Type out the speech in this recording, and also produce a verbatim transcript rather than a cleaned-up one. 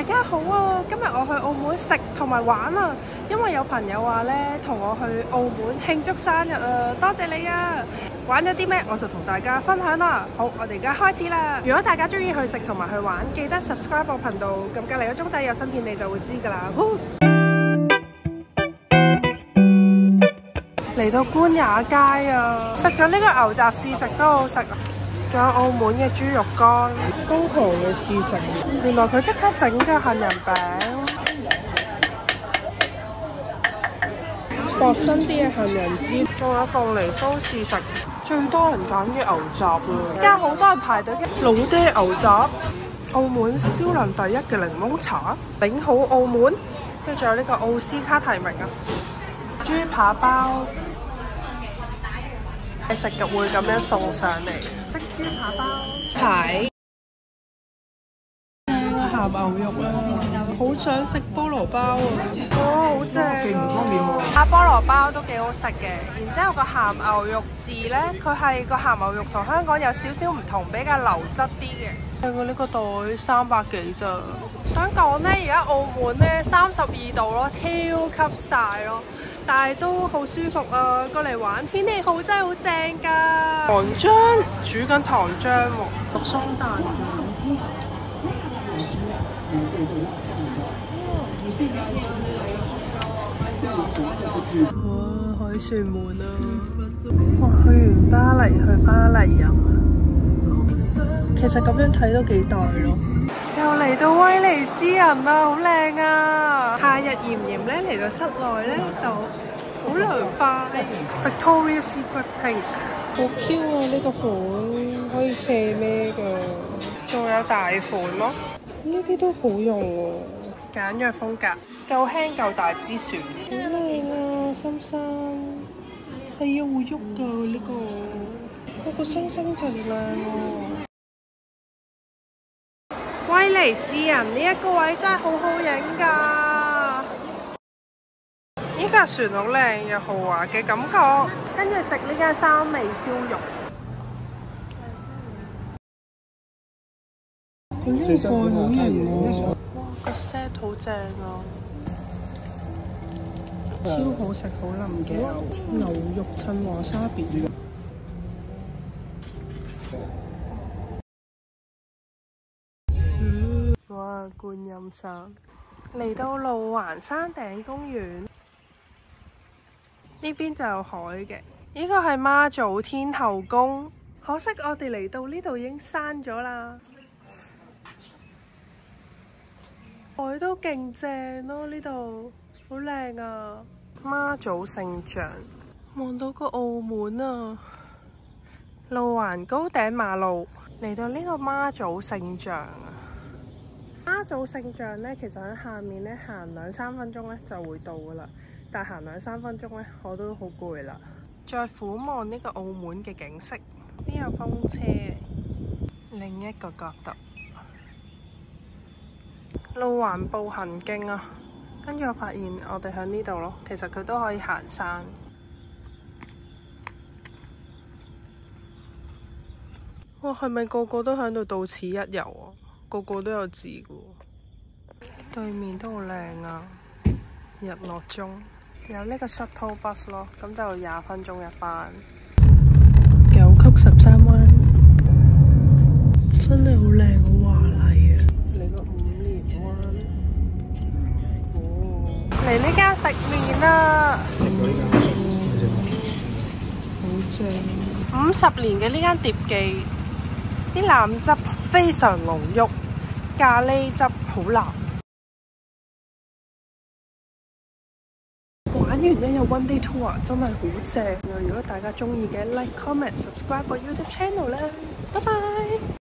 大家好啊！今日我去澳門食同埋玩啊，因為有朋友話咧同我去澳門慶祝生日啊，多謝你啊！玩咗啲咩我就同大家分享啦。好，我哋而家開始啦。如果大家中意去食同埋去玩，記得 subscribe 我頻道，撳隔離個鐘仔有新片你就會知㗎啦。嚟到官也街啊，食咗呢個牛雜試食都好食啊！仲有澳門嘅豬肉乾，高雄嘅試食，原來佢即刻整嘅杏仁餅，薄身啲嘅杏仁枝，仲有鳳梨酥試食，最多人揀嘅牛雜啊！而家好多人排隊嘅老爹牛雜，澳門銷量第一嘅檸檬茶，頂好澳門，跟住仲有呢個奧斯卡提名啊！豬扒包。食嘅會咁樣送上嚟，即豬扒包排鹹牛肉啦，好想食菠蘿包啊！哦，好正啊！菠蘿包都幾好食嘅，然之後個鹹牛肉字咧，佢係個鹹牛肉同香港有少少唔同，比較流質啲嘅。佢呢個袋三百幾咋？想講咧，而家澳門咧三十二度咯，超級曬咯。但係都好舒服啊！過嚟玩，天氣好真係好正㗎。糖漿煮緊糖漿喎，肉鬆蛋糕。哇！海旋門啊！哇！去完巴黎去巴黎飲啊！其實咁樣睇都幾大咯。又嚟到威尼斯人啦，好靚啊！夏日炎炎咧，嚟到室內咧就好涼快。Victoria's Secret Pink， 好 Q 啊！呢個款可以斜孭㗎，仲有大款咯。呢啲都好用喎，簡約風格，夠輕夠大支船，好靚啊！深深係啊，會喐㗎呢個，我個星星勁靚喎。威尼斯人呢一個位真係好好影㗎，呢架船好靚，有豪華嘅感覺。跟住食呢間三味燒肉，佢呢個蓋好型喎，哇個 set 好正啊，超好食好腍嘅牛肉襯華沙別。哇！觀音山嚟到路環山頂公園，呢邊就有海嘅。呢個係媽祖天后宮，可惜我哋嚟到呢度已經閂咗啦。海都勁正咯，呢度好靚啊！媽祖聖像，望到個澳門啊！路環高頂馬路嚟到呢個媽祖聖像啊！媽祖聖像咧，其實喺下面咧行兩三分鐘咧就會到噶啦，但係行兩三分鐘咧我都好攰啦。再俯望呢個澳門嘅景色，邊有風車？另一個角度，路環步行徑啊！跟住我發現我哋喺呢度咯，其實佢都可以行山。哇，係咪個個都喺度到此一遊啊？個個都有字嘅喎，對面都好靚啊！日落中有呢個 shuttle bus 咯，咁就廿分鐘一班。九曲十三彎，真係好靚，好華麗啊！嚟個五連彎，哦！嚟呢間食麵啦，好正！五十年嘅呢間碟記，啲腩汁非常濃郁。咖喱汁好辣，玩完咧有 one day tour 真係好正啊！如果大家中意嘅 like comment subscribe 我 YouTube channel 啦，拜拜。